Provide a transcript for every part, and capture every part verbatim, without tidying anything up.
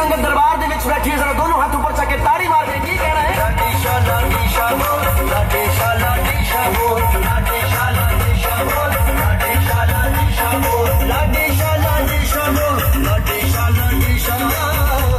संगत दरबार दे विच बैठी है, जरा दोनों हाथ ऊपर चके ताड़ी मार दे। की कहना है? लाडीशा लाडीशा बोल, लाडीशा लाडीशा बोल, लाडीशा लाडीशा बोल, लाडीशा लाडीशा बोल, लाडीशा लाडीशा बोल, लाडीशा लाडीशा बोल।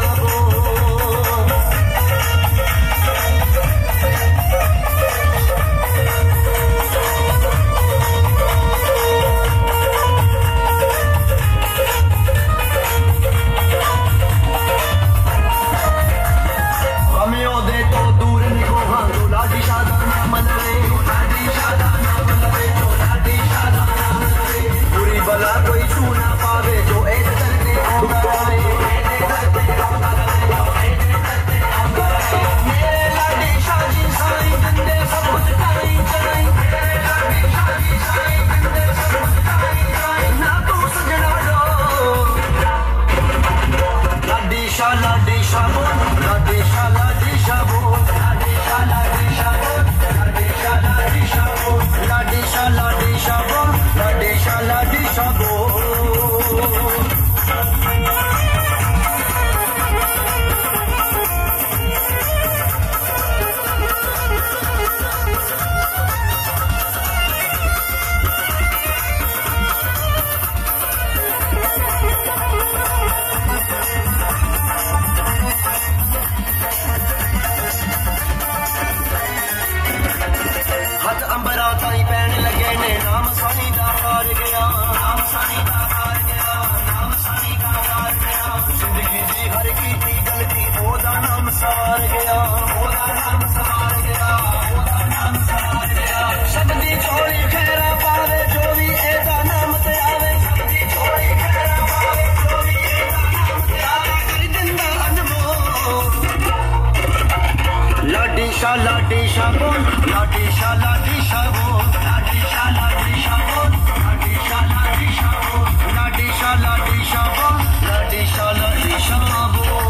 लाडीशा लाडीशा बोल, लाडीशा लाडीशा बोल, लाडीशा लाडीशा बोल, लाडीशा लाडीशा बोल, लाडीशा लाडीशा बोल, लाडीशा लाडीशा बोल।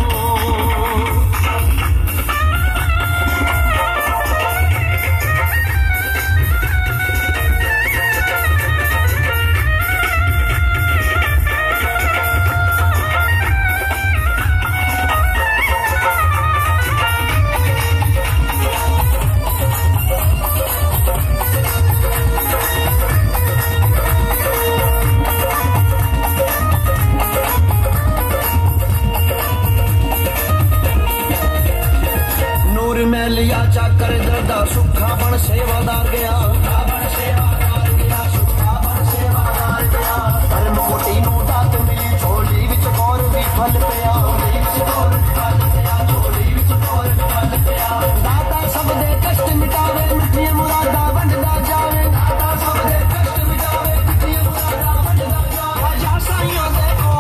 लिया चाकर दर्दा सुखा बन सेवादार गया, बन सेवादार गया, सुखा बन सेवादार गया। धर्म कोटी नू दात मिली झोली विच गौर भी फल पिया, झोली विच गौर भी फल पिया, झोली विच गौर भी फल पिया। दाता सब दे कष्ट मिटावे, मिठियां मुरादा वंडदा जावे, दाता सब दे कष्ट मिटावे, मिठियां मुरादा वंडदा जावे। आजा साईं देखो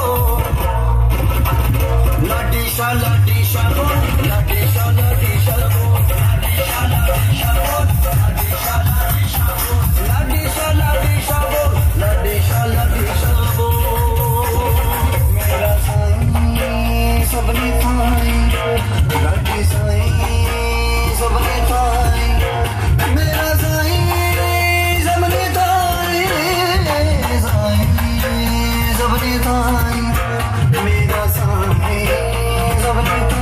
लाडीशा लाडीशा बोल, लाडीशा लाडीशा बोल, लाडीशा लाडीशा बोल, लाडीशा लाडीशा बोल, लाडीशा लाडीशा बोल, लाडीशा लाडीशा बोल। मेरा साईं सबने थाई, लाडी साईं सबने थाई, मेरा साईं सबने थाई, साईं सबने थाई, मेरा साईं सबने थाई।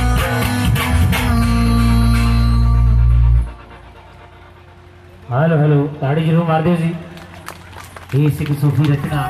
हेलो हेलो ताड़ी जरूर मार दियो जी। ये सिख सूफी रचना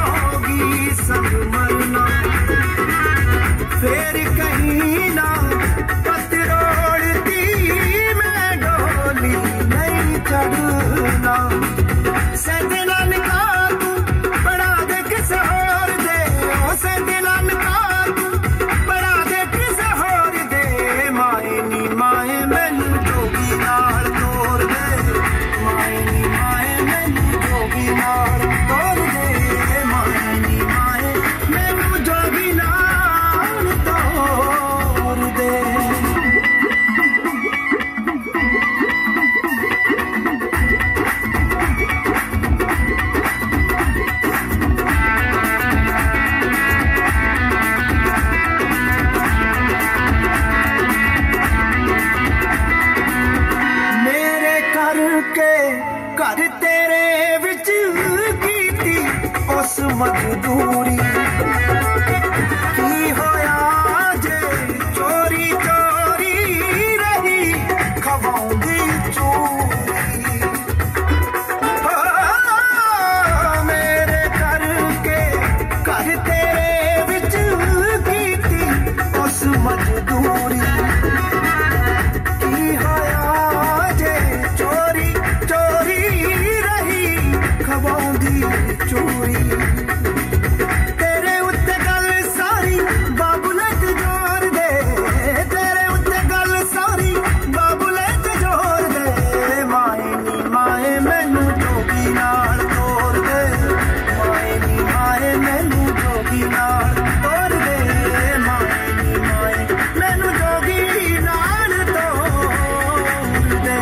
फिर कहीं ना मजदूरी की होया जे चोरी चोरी रही खवाऊंगी चोरी मेरे घर के घर तेरे विच की थी उस मजदूरी की होया जे चोरी चोरी रही खवाऊंगी चोरी तेरे उत्ते गल सारी बाबुलत जोर दे तेरे उत्ते गल सारी बाबुलत जोर दे माए नी माए मैनू जोगी नाल तोड़ दे माए नी माए मैनू जोगी नाल तोड़ दे माए नी माए मैनू जोगी नाल तोड़ दे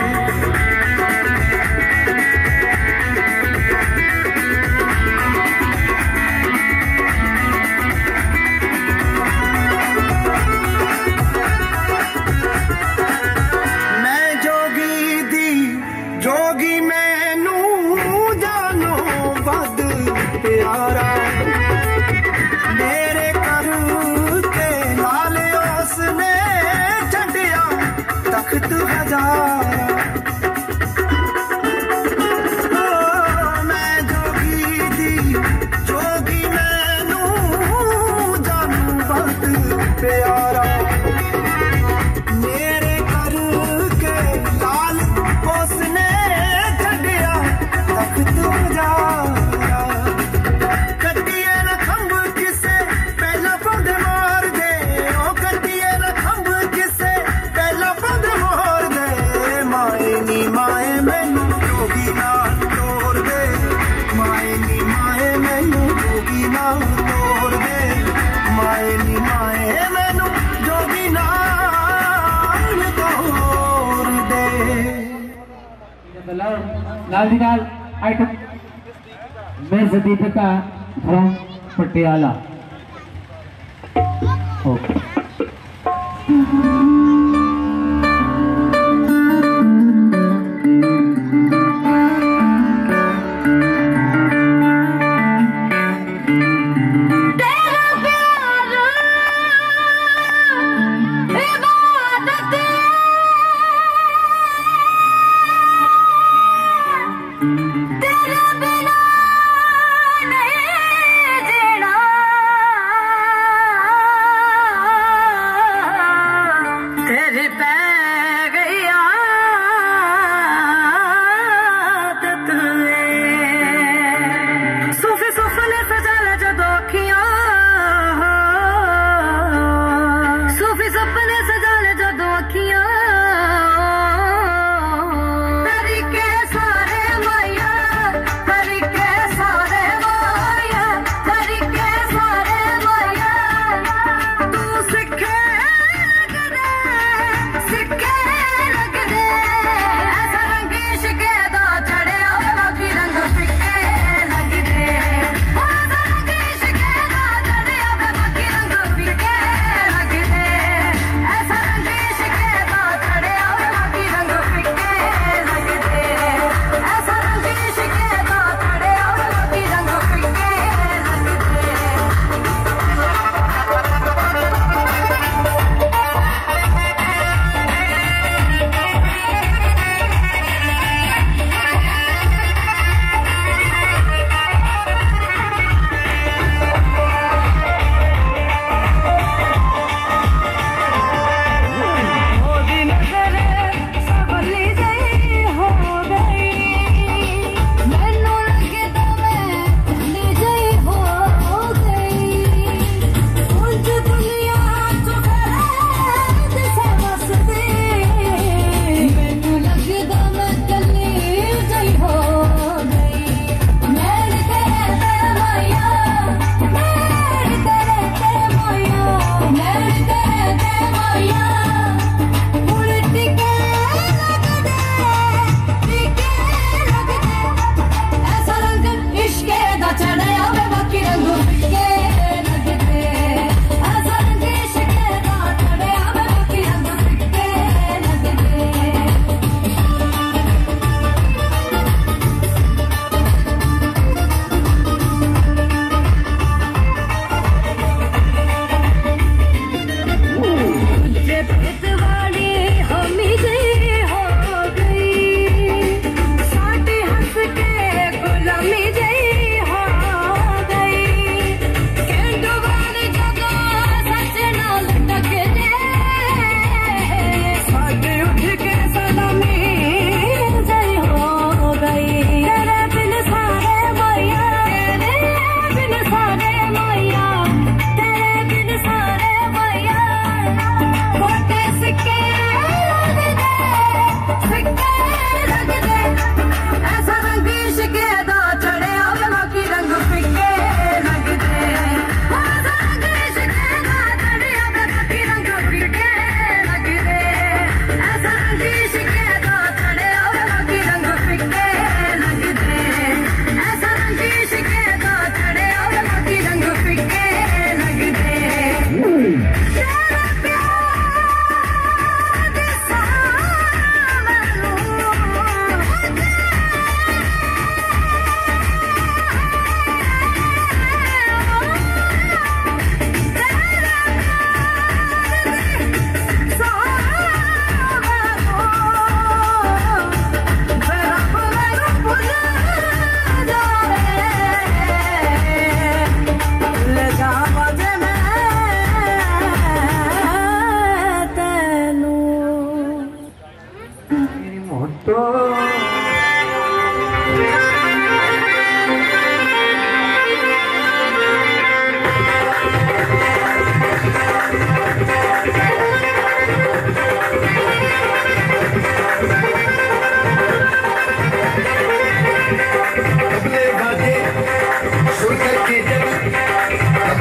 मैं जोगी दी जोगी मैनू जानो वध प्यारा मेरे घर के नाल उसने छड्डिया तख्त हजारा मैं जोगी दी जोगी मैनू जानो वध प्यारा मेरे घर के लाल उसने छड्डिया तख्त हजारा कट्टिए न खंभ किसे पहला पंध मार दे ओ कट्टिए न खंभ किसे पहला पंध मार दे माए नी माए मैनू जोगी नाल तोड़ दे माए नी माए मैनू जोगी नाल तोड़ दे माए नी माए मैनू जोगी नाल तोड़ दे लाल जी नाल आइटम मैं दीपिका फ्रॉम पटियाला ओके तेरा प्यार इबादत तेरे बिना नहीं जीना तेरे पै गई आदत सूफी सूफले सजाला जदों अखियां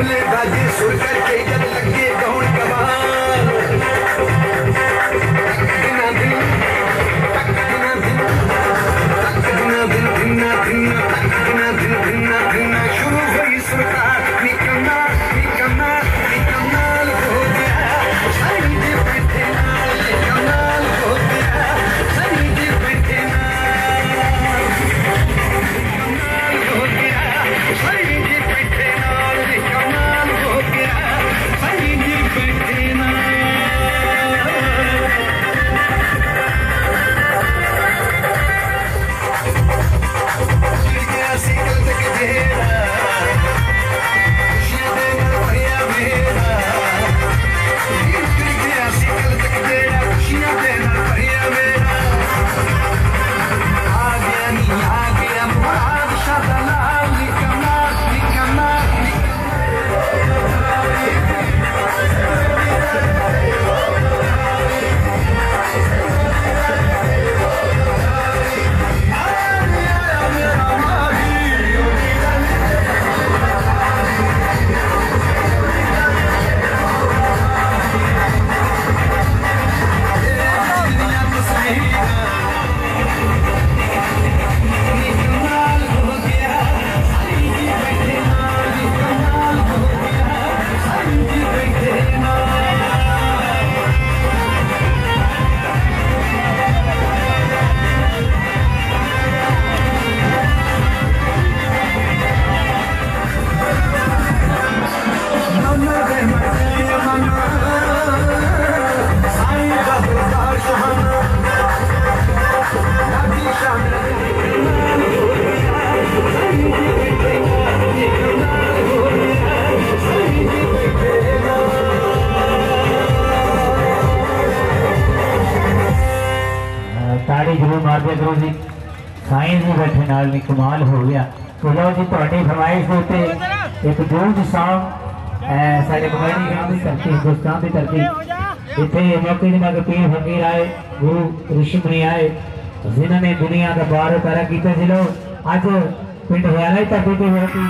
तबले बाजे सुर करके जब लगे कौन कमाल दिना दिन दिना दिन दिना दिन दिना दिना दिना दिन दिना दिना शुरू हुई सुरकार निकलना निकलना निकलनाल हो गया सही दे बैठे नाल निकलनाल हो गया सही दे बैठे नाल निकलनाल हो गया सही दे बैठे नाल निकलनाल हो गया सही दे बैठे नाल ताड़ी जरूर मार दिया करो जी साइंस भी बैठे नाल में कमाल हो गया तो लो जी थोड़ी फरमाइश के उत्ते एक जोज सॉन्ग सारे कमेडी ग्राम की धरती हिंदुस्तान की धरती इतने मौके दिना के पीर फकीर आए गुरु ऋषि मुनि आए जिन्होंने दुनिया का बार पैरा किया जिलो अज पिंड हरियाणा धरती पर होती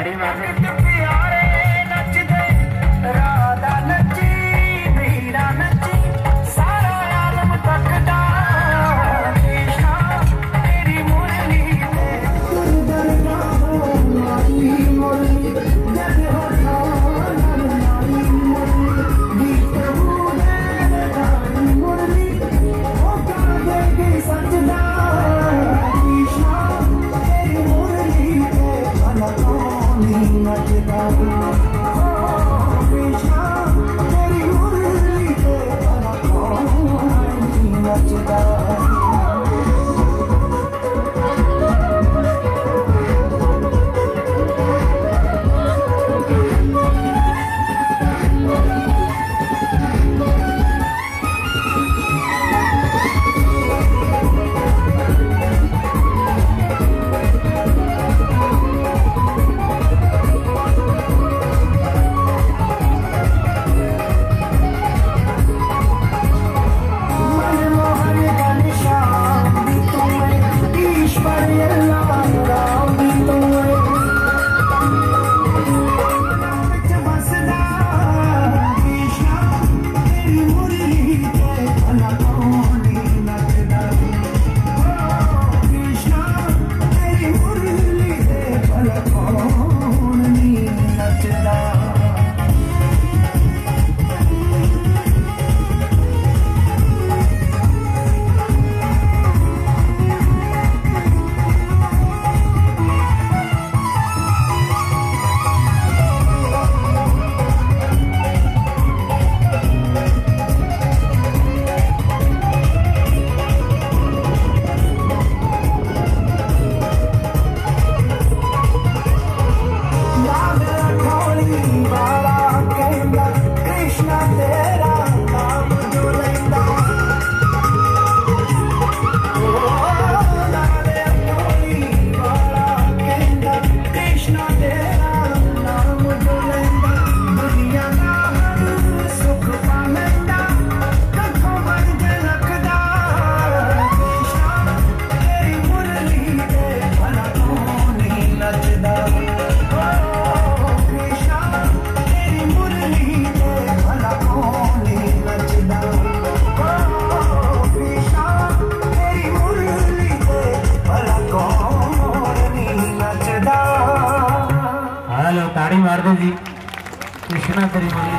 ताड़ी मार प्यारे नचदे राधा नची मीरा नची सारा आलम तकदा कृष्णा तेरी मुरली नारी मुरली जग हो नारी मुरली गीत बोले नारी मुरली ओ कर देगी सजदा कृष्णा तेरी मुरली पे भलकोनी नचदा कृष्णा तेरी मुरली पे भलकोनी नचदा ताड़ी मार दो जी कृष्णा तेरी मुरली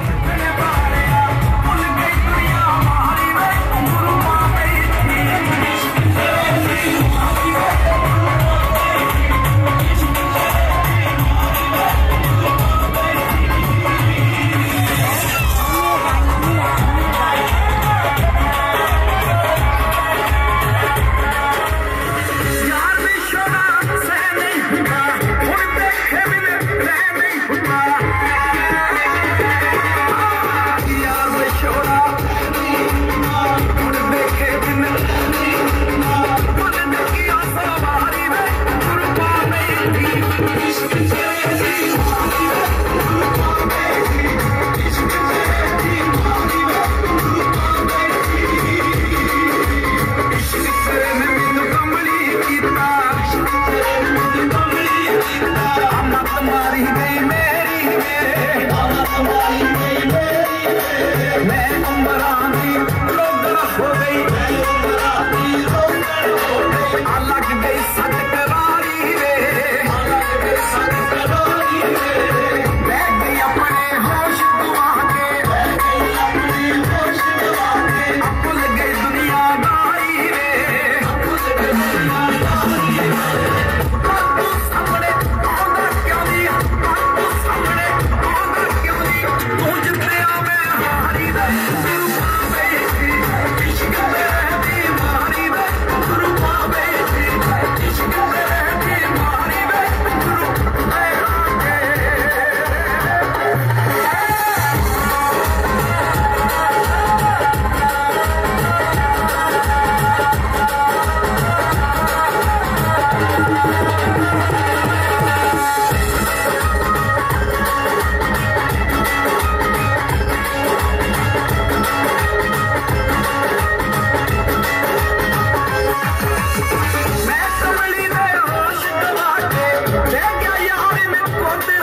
मैं कमली दे होश गवा के ले गया यार में कोते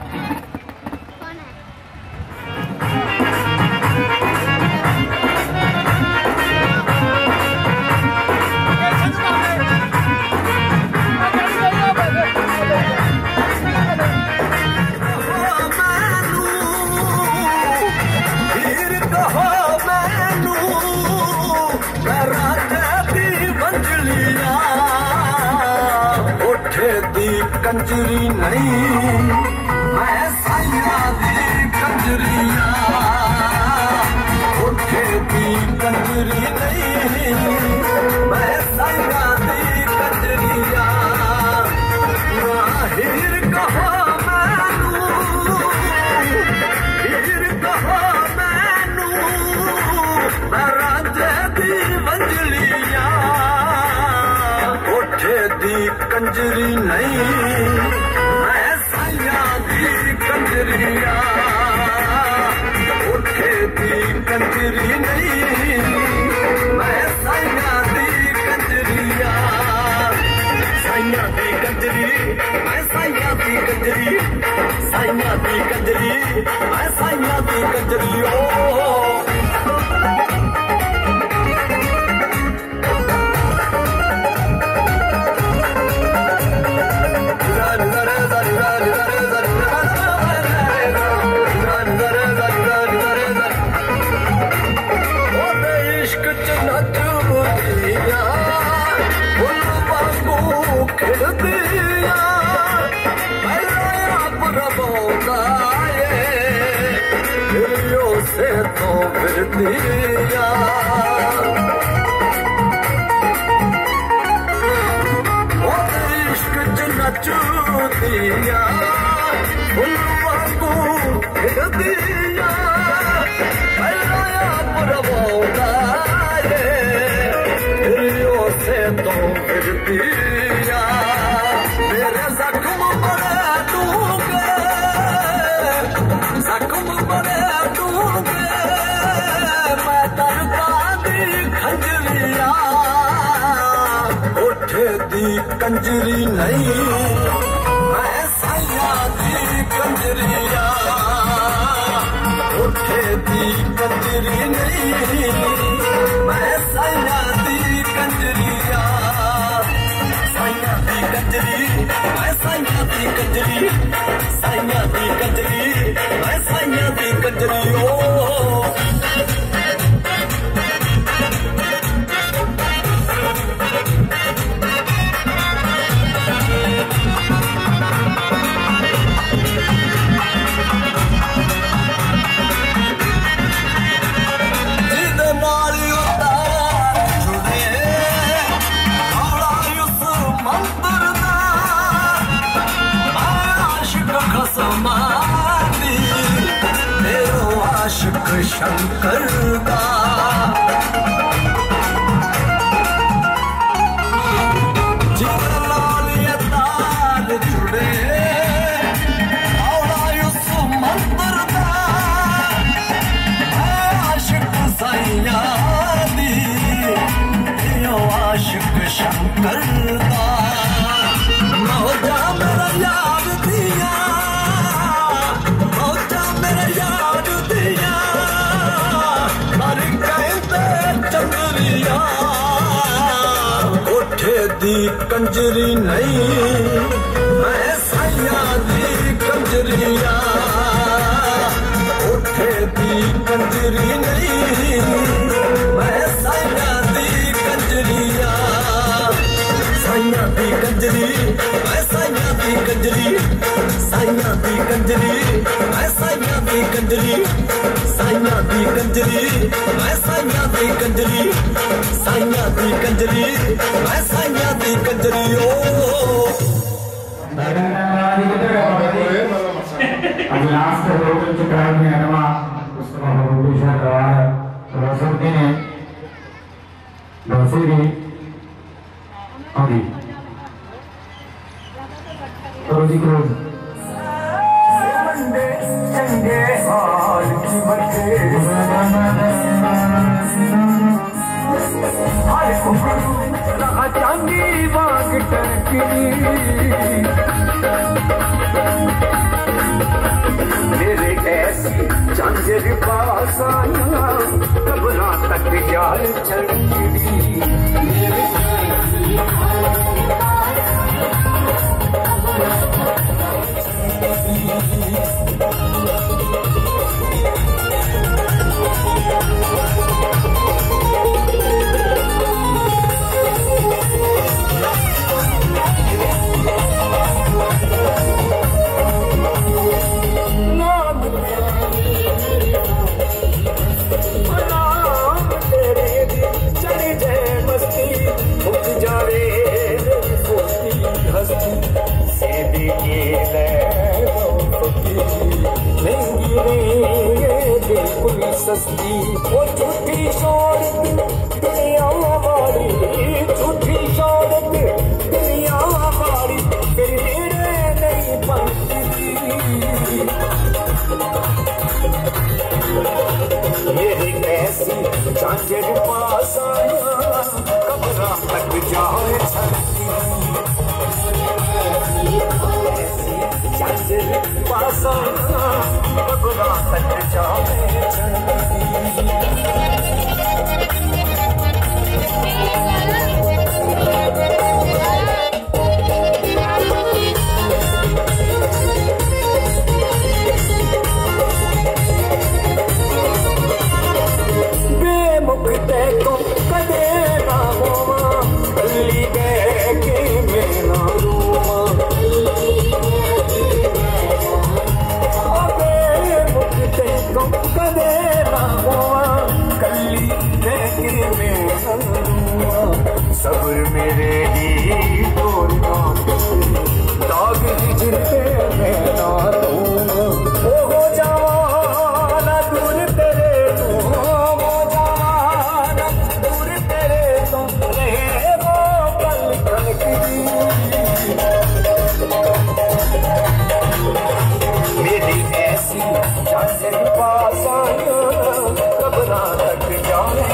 कंजरी नहीं मैं साइया दी कंजरिया उठे दी कंजरी नहीं मैं साइया दी कंजरिया हीर कहो मैनू हीर कहो मैनू मैं रांझे दी मंजलिया उठे दी कंजरी नहीं मैं साइया दी कंजरिया उठे दी कंजरी नहीं मैं साइया दी कंजरिया साइया दी कंजरी मैं साइया दी कंजरी साइया दी कंजरी मैं साइया दी कंजरी ओ से तो फिर दिया इश्क च नचू दिया को फिर दिया प्रभोगा से तो फिर दिया मेरे जख्म बड़े दूंगे जख्म बड़े कंजरी नहीं मैं साइया दी कंजरिया उठे दी कंजरी नहीं मैं साइया दी कंजरिया साइया दी कंजरी मैं साइया दी कंजरी साइया दी कंजरी मैं साइया दी कंजरी ओ शंकर का जीवन ताल जुड़े उस मंदिर का आशिक साइया दी आशिक शंकर का मौजा मेरा याद दिया मौजा मेरा याद दिया उठे दी कंजरी नहीं मैं साइया दी कंजरिया उठे दी कंजरी नहीं मैं साइया दी कंजरिया साइया दी कंजरी मैं साइया दी कंजरी साइया दी कंजरी मैं साइया दी कंजरी साइया दी कंजरी मैं साइया दी कंजरी साइया दी कंजरी मैं साइया दी कंजरी ओ अजलास से लोग चित्राल में अनवा उसका भूषण रहा है रसुद्दीन ने बसीरी अभी रोजी रोज चंगे हाल की बच्चे हाल को रहा चांदी बाग टकी सस्ती वो झूठी शौहरत दुनिया वाली, झूठी शौहरत दुनिया वाली फिर मेरे नहीं बनती। मेरी ऐसी झांझर पासाना कब्रा तक जाए छलती, ऐसी झांझर पासाना कब्रा तक जाए बेमुखते को कदे ना होवा, गली गए के मैं ना रोवा, बेमुखते को कदे ना होवा, गली गए के मैं ना रोवा। सब्र मेरे ही तोड़ना दाग हिजर पे मैं ना दूंगा, ओ हो जावाना दूर तेरे तो, हो जावाना दूर तेरे तो रहे वो पल खनकती। मेरी ऐसी झांझर पासाना कब्रा तक जाए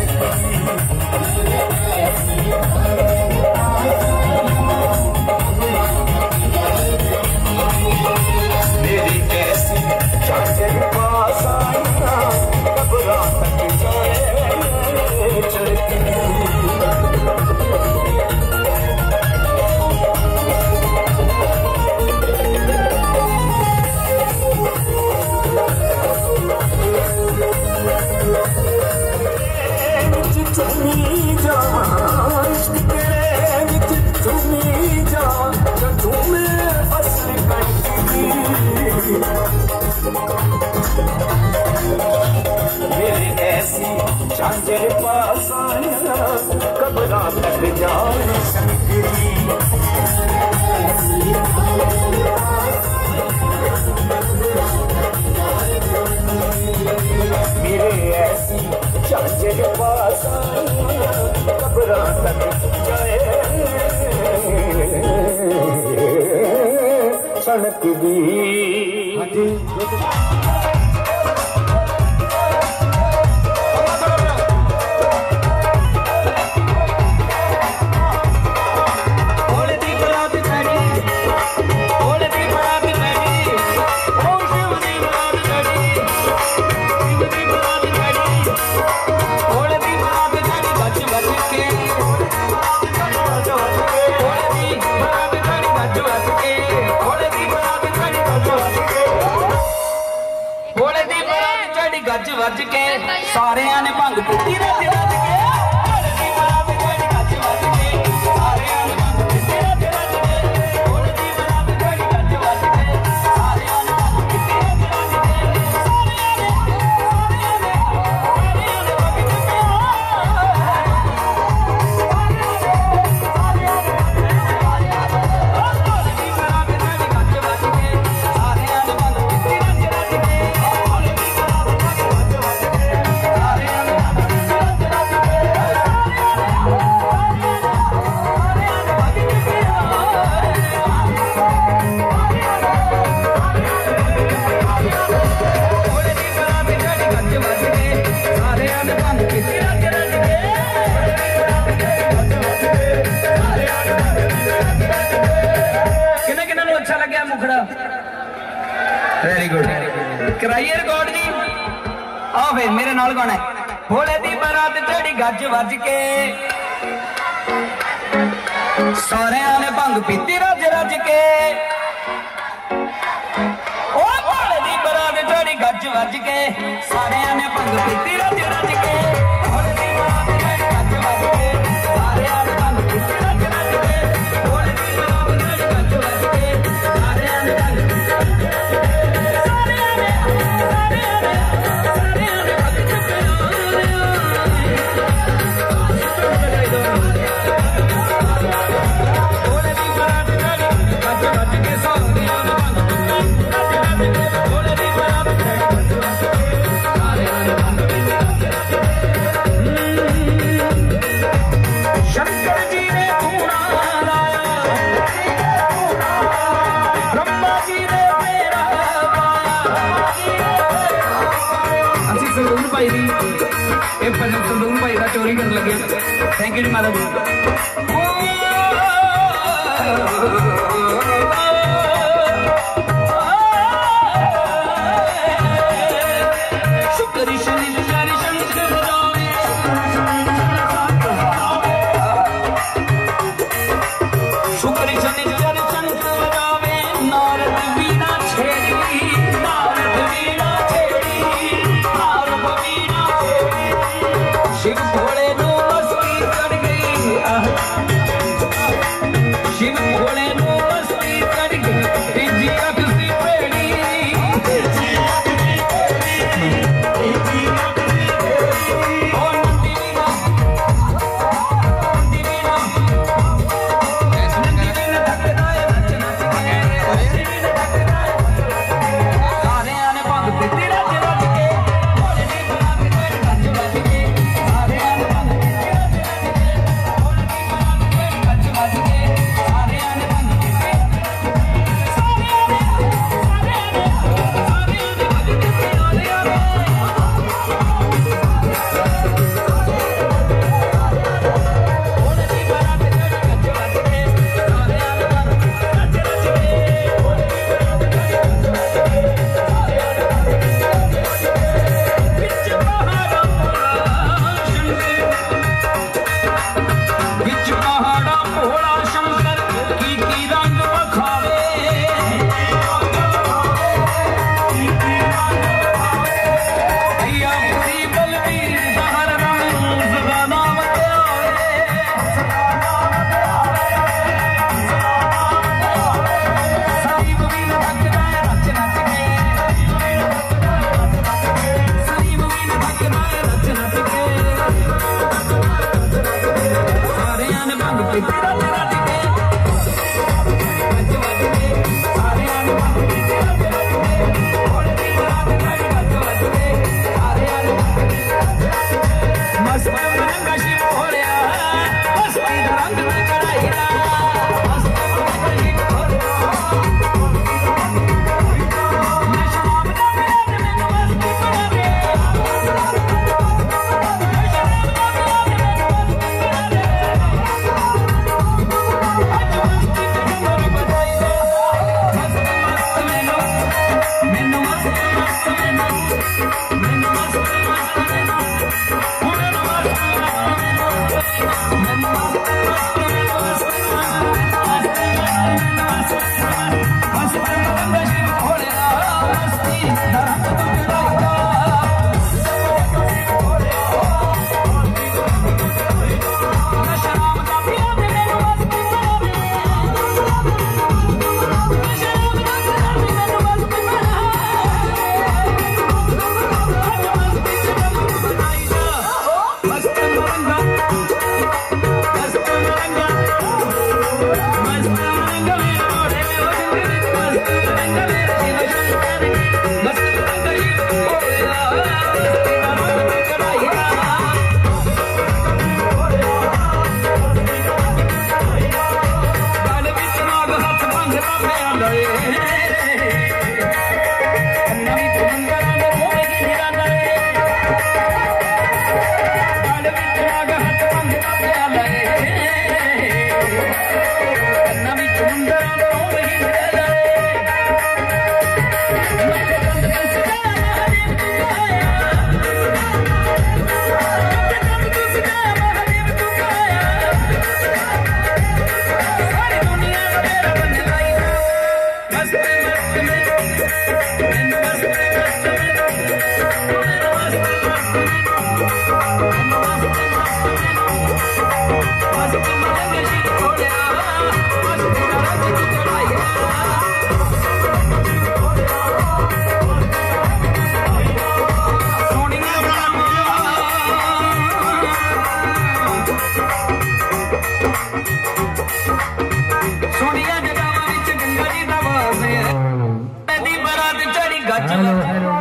मेरी ऐसी झांझर पासाना कब्रा तक जाए चलती। चुमी जावा इश्क तेरे विच चुमी जावा, झूमे फसल कटदी। मेरी ऐसी झांझर पासाना कब्रा तक जाए सकती। मेरे ऐसी झांझर पासाना कब्रा तक जाए सनकदी। गज वज के सारिया ने भंग पीती रज रज के, गज वज के सारिया ने भंग पीती रज रज के, गज वज के सारिया ने भंग पीती रज रज के, सारिया ने सारिया ने सारिया ने भंग पीती वेरी गुड कराइए रिकॉर्ड जी। आ फिर मेरे नाल गाना है। भोले दी बारात चढ़ी गज वज के सारिया ने भंग पीती रज रज के, ओ वज के सारियां ने भंग पीती रज रज के घोड़े दी बरात गई गज वज के सारियां ने भंग पीती रज रज के घोड़े दी बरात गई गज वज के सारियां ने भंग पीती रज रज के सारियां ने सारियां ने सारियां ने भंग चुके घोड़े दी बरात गई गज वज के सारियां ने भंग पीती रज रज के घोड़े दी बरात गई गज वज के सारियां ने भंग पीती रज रज के शंकर जी ने धूना लाया ब्रह्मा जी ने मेरा ਅਸੀਂ ਸੰਦੂਰ ਭਾਈ ਦੀ ਇਹ ਭਜਨ ਸੰਦੂਰ ਭਾਈ ਦਾ ਚੋਰੀ ਕਰਨ ਲੱਗੇ ਥੈਂਕ ਯੂ ਜੀ ਮਾਤਾ ਜੀ ਸ਼ੁਕਰ ਸ਼ਨੀ ਜਰੀ ਸ਼ੰਕਰ ਜਾਵੇ शुक्र शनि जर शंख बजावे नारद वीणा छेड़ी नारद वीणा छेड़ी नारद वीणा छेड़ी शिव भोले नो मस्ती चढ़ गई शिव भोले नो मस्ती चढ़ गई तेजी अख सी पेड़ी तेजी अख सी पेड़ी तेजी अख सी पेड़ी ओ नंदी वीणा नंदी वीणा सारियां ने भंग पीती रज रज के घोड़े दी बरात गई गज वज के सारियां ने भंग पीती रज रज के घोड़े दी बरात गई गज वज के सारियां ने भंग पीती सारियां ने सारियां ने सारियां ने भंग पीती ओलियां ने घोड़े दी बरात गई गज वज के सारियां ने भंग पीती रज रज के घोड़े दी बरात गई गज वज के सारियां ने भंग पीती रज रज के विच पहाड़ा भोला शंकर विच पहाड़ा भोला शंकर की की रंग बखावे भैया पूरी बलबीर हर रंग सदा नाम त्यावे सलीम वीण भगदा रच रच के सलीम वीण भगदा रच रच के सारियां ने भंग पीती रच रच के गज वज के सारियां ने भंग पीती रच रच के घोड़े दी बरात गई गज वज के सारियां ने भंग पीती रच रच के मस्त रंग शिव भोलिया मस्ती दा रंग में चढ़ाई रा मस्त रंग शिव भोलिया मैं शराब दा पिया ते मैनू मस्ती बना दे मैं शराब दा पिया ते मैनू मस्ती बना दे अज मस्ती च कमर बजाई दे मस्त मस्त मैनू मैनू मस्त मस्त मैनू मैनू मस्त मस्त मैनू मैनू मस्त मस्त मैनू मैनू मस्त मस्त मैनू मस्त मस्त मस्त रंग शिव भोलिया मस्ती दा रंग तू चढ़ाई दा मैं शराब दा पिया ते मैनू मस्ती बना दे मैं शराब दा पिया ते मैनू मस्ती बना अज मस्ती च कमर बजाई दा मस्त मरंगा मस्त मरंगा मस्त मरंगा मेरे घोड़े में हो शंकर मस्त मरंगा मेरे शिव शंकर मस्त मरंगा गज हेलो हेलो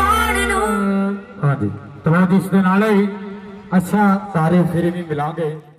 हाँ जी, तो जिस दिन आले अच्छा सारे फिर भी मिलांगे।